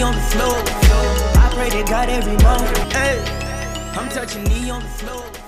knee on the floor. I pray to God every morning. Hey, I'm touching knee on the floor.